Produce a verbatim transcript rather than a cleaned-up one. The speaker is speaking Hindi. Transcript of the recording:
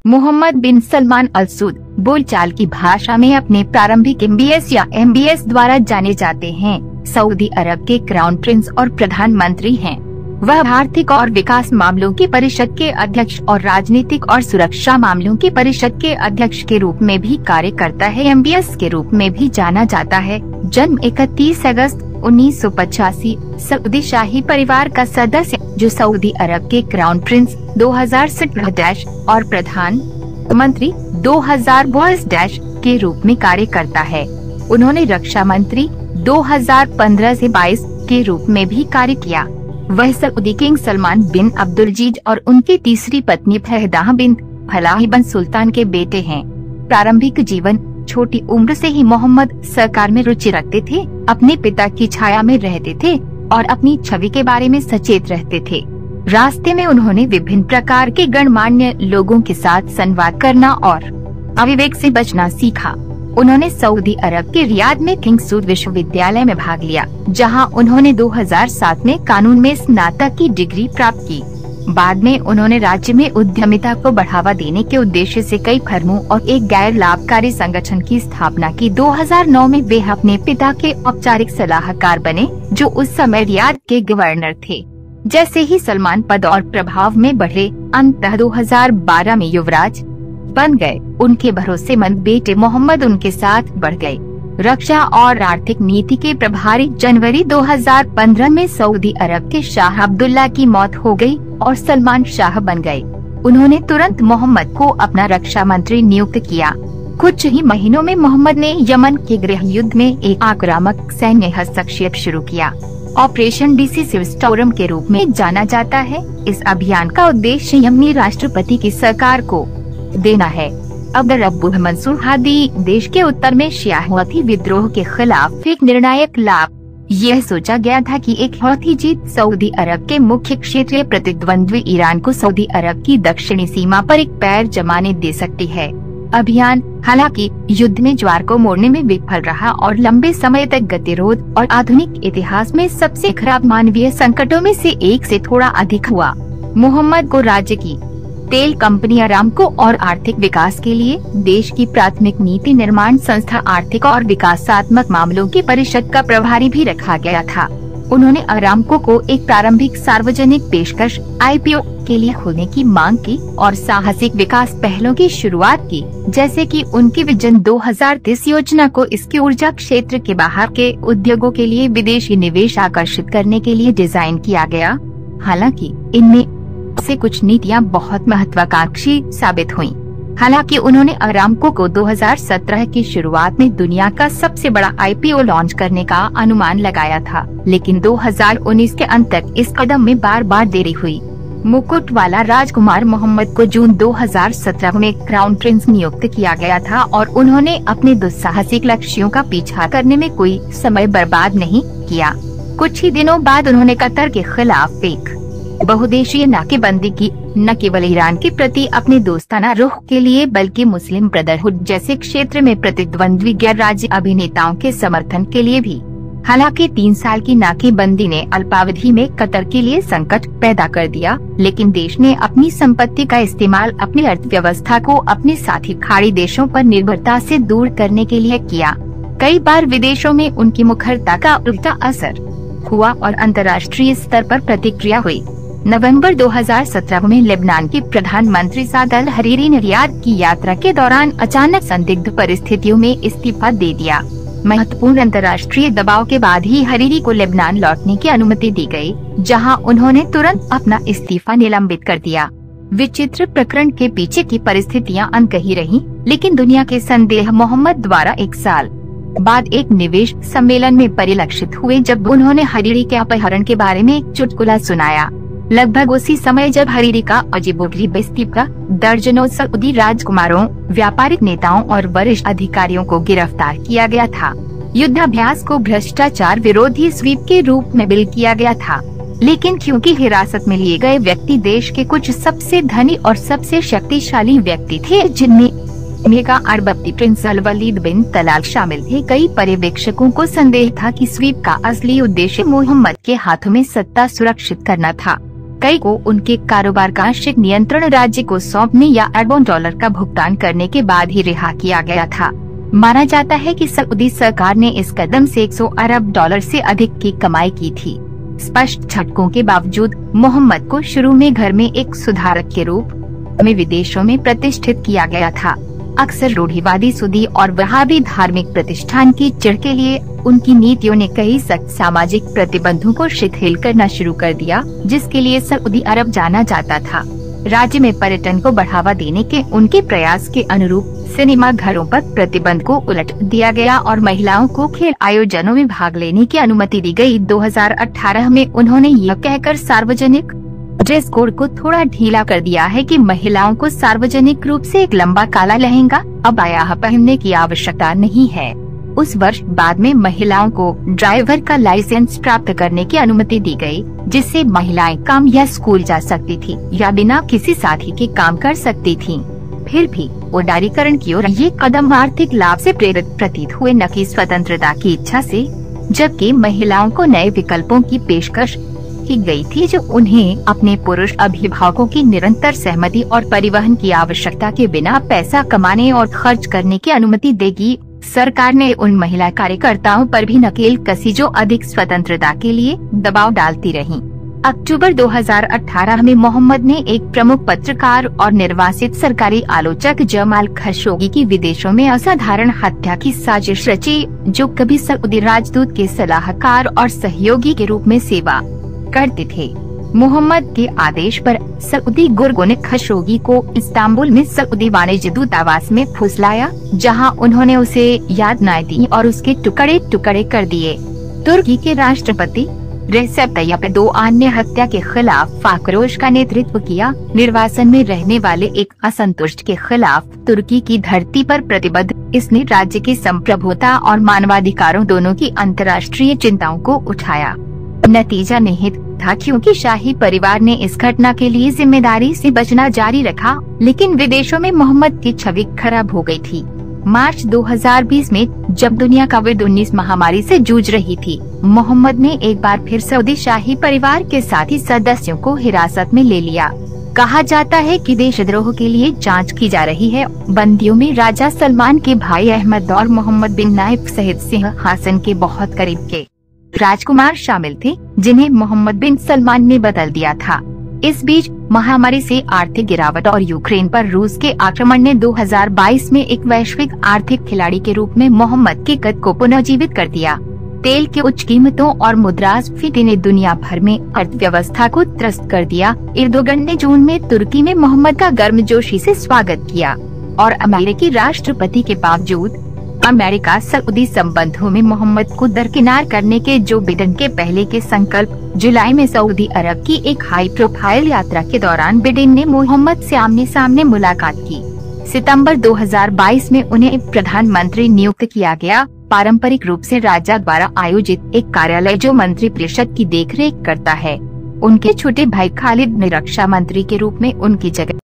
मोहम्मद बिन सलमान अल सऊद बोलचाल की भाषा में अपने प्रारंभिक एम बी एस या एम बी एस द्वारा जाने जाते हैं। सऊदी अरब के क्राउन प्रिंस और प्रधानमंत्री हैं। वह आर्थिक और विकास मामलों की परिषद के अध्यक्ष और राजनीतिक और सुरक्षा मामलों की परिषद के अध्यक्ष के रूप में भी कार्य करता है। एम बी एस के रूप में भी जाना जाता है। जन्म इकतीस अगस्त उन्नीस सौ पचासी, सऊदी शाही परिवार का सदस्य जो सऊदी अरब के क्राउन प्रिंस दो हज़ार सत्रह डैश और प्रधानमंत्री दो हज़ार बाईस डैश के रूप में कार्य करता है। उन्होंने रक्षा मंत्री दो हज़ार पंद्रह से बाईस के रूप में भी कार्य किया। वह Saudi king Salman bin Abdulaziz और उनकी तीसरी पत्नी फहदा बिन फलाह बिन सुल्तान के बेटे हैं। प्रारंभिक जीवन छोटी उम्र से ही मोहम्मद सरकार में रुचि रखते थे, अपने पिता की छाया में रहते थे और अपनी छवि के बारे में सचेत रहते थे। रास्ते में उन्होंने विभिन्न प्रकार के गणमान्य लोगों के साथ संवाद करना और अविवेक से बचना सीखा। उन्होंने सऊदी अरब के रियाद में किंग सऊद विश्वविद्यालय में भाग लिया, जहां उन्होंने दो हज़ार सात में कानून में स्नातक की डिग्री प्राप्त की। बाद में उन्होंने राज्य में उद्यमिता को बढ़ावा देने के उद्देश्य से कई फर्मों और एक गैर लाभकारी संगठन की स्थापना की। दो हज़ार नौ में वे अपने पिता के औपचारिक सलाहकार बने, जो उस समय रियाद के गवर्नर थे। जैसे ही सलमान पद और प्रभाव में बढ़े, अंततः दो हज़ार बारह में युवराज बन गए। उनके भरोसेमंद बेटे मोहम्मद उनके साथ बढ़ गए। रक्षा और आर्थिक नीति के प्रभारी जनवरी दो हज़ार पंद्रह में सऊदी अरब के शाह अब्दुल्ला की मौत हो गई और सलमान शाह बन गए। उन्होंने तुरंत मोहम्मद को अपना रक्षा मंत्री नियुक्त किया। कुछ ही महीनों में मोहम्मद ने यमन के गृह युद्ध में एक आक्रामक सैन्य हस्तक्षेप शुरू किया। ऑपरेशन डिसिसिव स्टॉर्म के रूप में जाना जाता है। इस अभियान का उद्देश्य यमनी राष्ट्रपति की सरकार को देना है। अब्दुल रब्बु मंसूर हादी देश के उत्तर में शिया हौथी विद्रोह के खिलाफ एक निर्णायक लाभ। यह सोचा गया था कि एक हौथी जीत सऊदी अरब के मुख्य क्षेत्रीय प्रतिद्वंद्वी ईरान को सऊदी अरब की दक्षिणी सीमा पर एक पैर जमाने दे सकती है। अभियान हालांकि युद्ध में ज्वार को मोड़ने में विफल रहा और लंबे समय तक गतिरोध और आधुनिक इतिहास में सबसे खराब मानवीय संकटों में से एक से थोड़ा अधिक हुआ। मोहम्मद को राज्य की तेल कंपनी अरामको और आर्थिक विकास के लिए देश की प्राथमिक नीति निर्माण संस्था आर्थिक और विकासात्मक मामलों की परिषद का प्रभारी भी रखा गया था। उन्होंने अरामको को एक प्रारंभिक सार्वजनिक पेशकश आई पी ओ के लिए खोलने की मांग की और साहसिक विकास पहलों की शुरुआत की, जैसे कि उनकी विजन दो हज़ार तीस योजना को इसके ऊर्जा क्षेत्र के बाहर के उद्योगों के लिए विदेशी निवेश आकर्षित करने के लिए डिजाइन किया गया। हालांकि इनमें से कुछ नीतियां बहुत महत्वाकांक्षी साबित हुईं। हालांकि उन्होंने अरामको को दो हज़ार सत्रह की शुरुआत में दुनिया का सबसे बड़ा आई पी ओ लॉन्च करने का अनुमान लगाया था, लेकिन दो हज़ार उन्नीस के अंत तक इस कदम में बार बार देरी हुई। मुकुट वाला राजकुमार मोहम्मद को जून दो हज़ार सत्रह में क्राउन प्रिंस नियुक्त किया गया था और उन्होंने अपने दुस्साहसिक लक्ष्यों का पीछा करने में कोई समय बर्बाद नहीं किया। कुछ ही दिनों बाद उन्होंने कतर के खिलाफ एक बहुदेशीय नाकेबंदी की, न केवल ईरान के प्रति अपने दोस्ताना रुख के लिए बल्कि मुस्लिम ब्रदरहुड जैसे क्षेत्र में प्रतिद्वंद्वी गैर राज्य अभिनेताओं के समर्थन के लिए भी। हालांकि तीन साल की नाकेबंदी ने अल्पावधि में कतर के लिए संकट पैदा कर दिया, लेकिन देश ने अपनी संपत्ति का इस्तेमाल अपनी अर्थव्यवस्था को अपने साथी खाड़ी देशों पर निर्भरता से दूर करने के लिए किया। कई बार विदेशों में उनकी मुखरता का उल्टा असर हुआ और अंतर्राष्ट्रीय स्तर पर प्रतिक्रिया हुई। नवंबर दो हज़ार सत्रह में लेबनान के प्रधानमंत्री साद अल हरीरी ने रियाद की यात्रा के दौरान अचानक संदिग्ध परिस्थितियों में इस्तीफा दे दिया। महत्वपूर्ण अंतर्राष्ट्रीय दबाव के बाद ही हरीरी को लेबनान लौटने की अनुमति दी गई, जहां उन्होंने तुरंत अपना इस्तीफा निलंबित कर दिया। विचित्र प्रकरण के पीछे की परिस्थितियां अनकही रहीं, लेकिन दुनिया के संदेह मोहम्मद द्वारा एक साल बाद एक निवेश सम्मेलन में परिलक्षित हुए, जब उन्होंने हरीरी के अपहरण के बारे में एक चुटकुला सुनाया। लगभग उसी समय जब हरीरी का अजीबोगरीब इस्तीफा दर्जनों सऊदी राजकुमारों, व्यापारिक नेताओं और वरिष्ठ अधिकारियों को गिरफ्तार किया गया था। युद्धाभ्यास को भ्रष्टाचार विरोधी स्वीप के रूप में बिल किया गया था, लेकिन क्योंकि हिरासत में लिए गए व्यक्ति देश के कुछ सबसे धनी और सबसे शक्तिशाली व्यक्ति थे, जिनमें मेगा अरबपति prince Al Waleed bin Talal शामिल थे, कई पर्यवेक्षकों को संदेह था कि स्वीप का असली उद्देश्य मोहम्मद के हाथों में सत्ता सुरक्षित करना था। कई को उनके कारोबार का आंशिक नियंत्रण राज्य को सौंपने या अरबों डॉलर का भुगतान करने के बाद ही रिहा किया गया था। माना जाता है कि सऊदी सरकार ने इस कदम से सौ अरब डॉलर से अधिक की कमाई की थी। स्पष्ट झटकों के बावजूद मोहम्मद को शुरू में घर में एक सुधारक के रूप में विदेशों में प्रतिष्ठित किया गया था। अक्सर रूढ़िवादी सऊदी और वहाबी धार्मिक प्रतिष्ठान की चिढ़ के लिए उनकी नीतियों ने कई सख्त सामाजिक प्रतिबंधों को शिथिल करना शुरू कर दिया, जिसके लिए सऊदी अरब जाना जाता था। राज्य में पर्यटन को बढ़ावा देने के उनके प्रयास के अनुरूप सिनेमा घरों पर प्रतिबंध को उलट दिया गया और महिलाओं को खेल आयोजनों में भाग लेने की अनुमति दी गई। दो हज़ार अठारह में उन्होंने यह कहकर सार्वजनिक ड्रेस कोड को थोड़ा ढीला कर दिया है कि महिलाओं को सार्वजनिक रूप से एक लंबा काला लहंगा अबाया पहनने की आवश्यकता नहीं है। उस वर्ष बाद में महिलाओं को ड्राइवर का लाइसेंस प्राप्त करने की अनुमति दी गई, जिससे महिलाएं काम या स्कूल जा सकती थी या बिना किसी साथी के काम कर सकती थीं। फिर भी उदारीकरण की ओर ये कदम आर्थिक लाभ से प्रेरित प्रतीत हुए, न कि स्वतंत्रता की इच्छा से, जबकि महिलाओं को नए विकल्पों की पेशकश की गई थी जो उन्हें अपने पुरुष अभिभावकों की निरंतर सहमति और परिवहन की आवश्यकता के बिना पैसा कमाने और खर्च करने की अनुमति देगी। सरकार ने उन महिला कार्यकर्ताओं पर भी नकेल कसी जो अधिक स्वतंत्रता के लिए दबाव डालती रहीं। अक्टूबर दो हज़ार अठारह में मोहम्मद ने एक प्रमुख पत्रकार और निर्वासित सरकारी आलोचक जमाल खशोगी की विदेशों में असाधारण हत्या की साजिश रची, जो कभी सऊदी राजदूत के सलाहकार और सहयोगी के रूप में सेवा करते थे। मोहम्मद के आदेश पर सऊदी गुर्गों ने खशोगी को इस्तांबुल में सऊदी वाणिज्य दूतावास में फुसलाया, जहां उन्होंने उसे यातनाएं दी और उसके टुकड़े टुकड़े कर दिए। तुर्की के राष्ट्रपति रेसेप तैयप दो अन्य हत्या के खिलाफ आक्रोश का नेतृत्व किया। निर्वासन में रहने वाले एक असंतुष्ट के खिलाफ तुर्की की धरती पर प्रतिबद्ध इसने राज्य की संप्रभुता और मानवाधिकारों दोनों की अंतर्राष्ट्रीय चिंताओं को उठाया। नतीजा निहित था, क्योंकि शाही परिवार ने इस घटना के लिए जिम्मेदारी से बचना जारी रखा, लेकिन विदेशों में मोहम्मद की छवि खराब हो गई थी। मार्च दो हज़ार बीस में जब दुनिया कोविड उन्नीस महामारी से जूझ रही थी, मोहम्मद ने एक बार फिर सऊदी शाही परिवार के साथी सदस्यों को हिरासत में ले लिया। कहा जाता है कि देशद्रोह के लिए जांच की जा रही है। बंदियों में राजा सलमान के भाई अहमद और मोहम्मद बिन नाइफ सहित सिंहासन के बहुत करीब के राजकुमार शामिल थे, जिन्हें मोहम्मद बिन सलमान ने बदल दिया था। इस बीच महामारी से आर्थिक गिरावट और यूक्रेन पर रूस के आक्रमण ने दो हज़ार बाईस में एक वैश्विक आर्थिक खिलाड़ी के रूप में मोहम्मद के कद को पुनर्जीवित कर दिया। तेल की उच्च कीमतों और मुद्रास्फीति ने दुनिया भर में अर्थव्यवस्था को त्रस्त कर दिया। एर्दोगन ने जून में तुर्की में मोहम्मद का गर्मजोशी से स्वागत किया और अमेरिकी राष्ट्रपति के बावजूद अमेरिका सऊदी संबंधों में मोहम्मद को दरकिनार करने के जो बिडेन के पहले के संकल्प। जुलाई में सऊदी अरब की एक हाई प्रोफाइल यात्रा के दौरान बिडेन ने मोहम्मद से आमने सामने मुलाकात की। सितंबर दो हज़ार बाईस में उन्हें प्रधानमंत्री नियुक्त किया गया। पारंपरिक रूप से राजा द्वारा आयोजित एक कार्यालय जो मंत्री परिषद की देखरेख करता है। उनके छोटे भाई खालिद ने रक्षा मंत्री के रूप में उनकी जगह